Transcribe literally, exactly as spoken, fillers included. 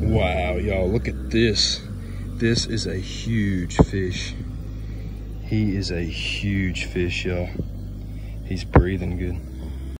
Wow, y'all, look at this. This is a huge fish. He is a huge fish, y'all. He's breathing good.